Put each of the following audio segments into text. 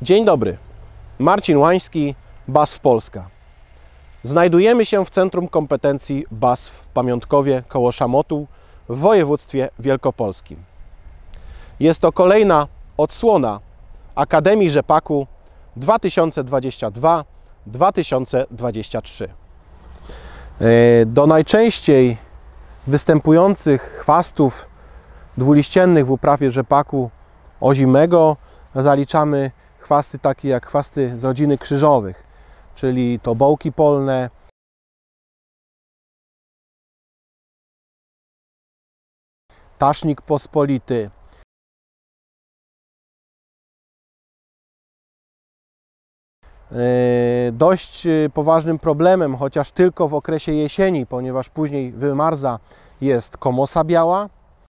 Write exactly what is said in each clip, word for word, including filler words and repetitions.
Dzień dobry, Marcin Łański, B A S F Polska. Znajdujemy się w Centrum Kompetencji B A S F w Pamiątkowie koło Szamotuł w województwie wielkopolskim. Jest to kolejna odsłona Akademii Rzepaku dwa tysiące dwudziesty drugi do dwa tysiące dwudziestego trzeciego. Do najczęściej występujących chwastów dwuliściennych w uprawie rzepaku ozimego zaliczamy chwasty takie jak chwasty z rodziny krzyżowych, czyli tobołki polne, tasznik pospolity, dość poważnym problemem, chociaż tylko w okresie jesieni, ponieważ później wymarza, jest komosa biała.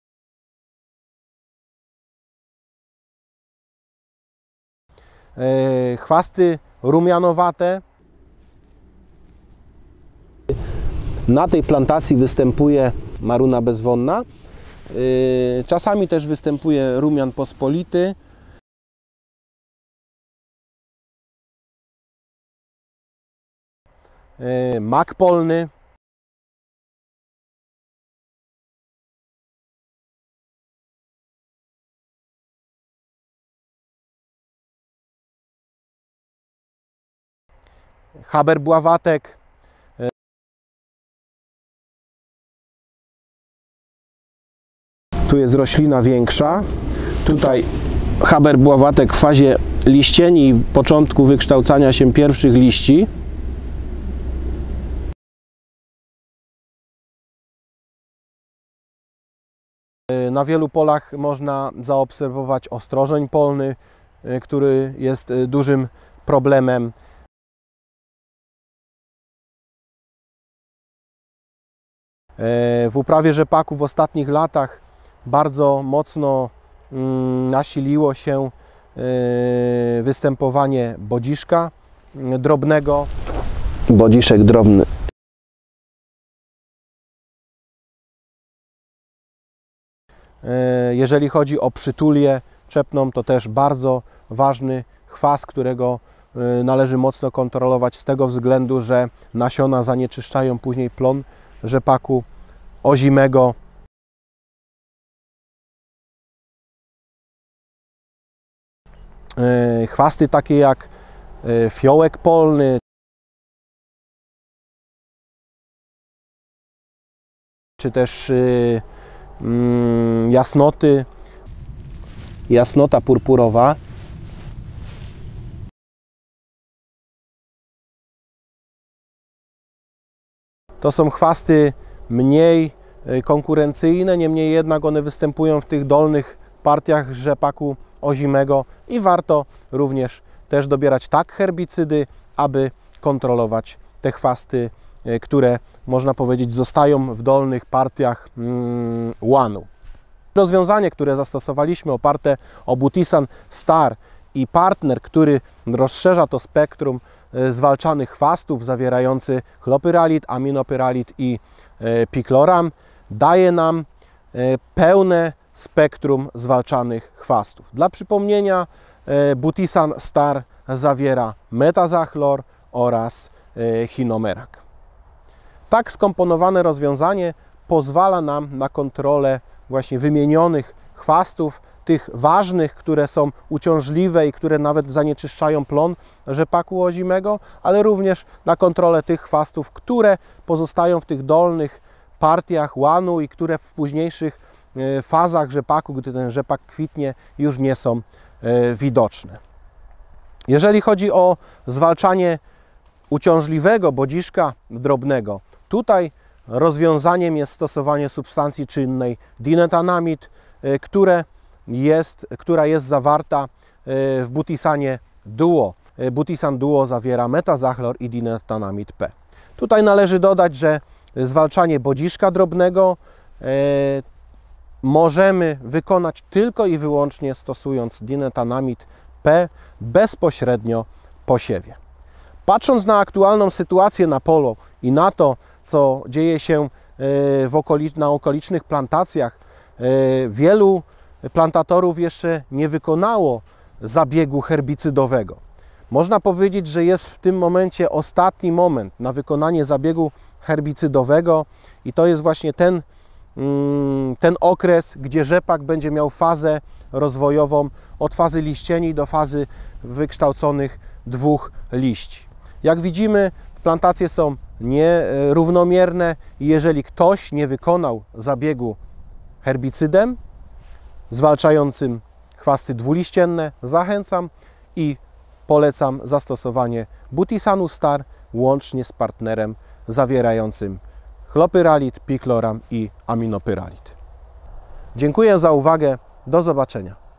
Chwasty rumianowate. Na tej plantacji występuje maruna bezwonna. Czasami też występuje rumian pospolity. Mak polny. Haber-bławatek. Tu jest roślina większa. Tutaj haber-bławatek w fazie liścieni i początku wykształcania się pierwszych liści. Na wielu polach można zaobserwować ostrożeń polny, który jest dużym problemem. W uprawie rzepaku w ostatnich latach bardzo mocno nasiliło się występowanie bodziszka drobnego. Bodziszek drobny jeżeli chodzi o przytulię czepną, to też bardzo ważny chwast, którego należy mocno kontrolować z tego względu, że nasiona zanieczyszczają później plon rzepaku ozimego. Chwasty takie jak fiołek polny, czy też jasnoty, jasnota purpurowa. To są chwasty mniej konkurencyjne, niemniej jednak one występują w tych dolnych partiach rzepaku ozimego i warto również też dobierać tak herbicydy, aby kontrolować te chwasty, które można powiedzieć zostają w dolnych partiach mm, łanu. Rozwiązanie, które zastosowaliśmy, oparte o Butisan Star i partner, który rozszerza to spektrum zwalczanych chwastów, zawierający chlopyralit, aminopyralit i pikloram, daje nam pełne spektrum zwalczanych chwastów. Dla przypomnienia, Butisan Star zawiera metazachlor oraz hinomerak. Tak skomponowane rozwiązanie pozwala nam na kontrolę właśnie wymienionych chwastów, tych ważnych, które są uciążliwe i które nawet zanieczyszczają plon rzepaku ozimego, ale również na kontrolę tych chwastów, które pozostają w tych dolnych partiach łanu i które w późniejszych fazach rzepaku, gdy ten rzepak kwitnie, już nie są widoczne. Jeżeli chodzi o zwalczanie uciążliwego bodziszka drobnego, tutaj rozwiązaniem jest stosowanie substancji czynnej dinetanamid, które jest, która jest zawarta w Butisanie Duo. Butisan Duo zawiera metazachlor i dinetanamid P. Tutaj należy dodać, że zwalczanie bodziszka drobnego e, możemy wykonać tylko i wyłącznie stosując dinetanamid P bezpośrednio po siewie. Patrząc na aktualną sytuację na polu i na to, co dzieje się w okolic na okolicznych plantacjach, wielu plantatorów jeszcze nie wykonało zabiegu herbicydowego. Można powiedzieć, że jest w tym momencie ostatni moment na wykonanie zabiegu herbicydowego i to jest właśnie ten, ten okres, gdzie rzepak będzie miał fazę rozwojową od fazy liścieni do fazy wykształconych dwóch liści. Jak widzimy, plantacje są nierównomierne i jeżeli ktoś nie wykonał zabiegu herbicydem zwalczającym chwasty dwuliścienne, zachęcam i polecam zastosowanie Butisanu Star łącznie z partnerem zawierającym chlopyralit, pikloram i aminopyralit. Dziękuję za uwagę. Do zobaczenia.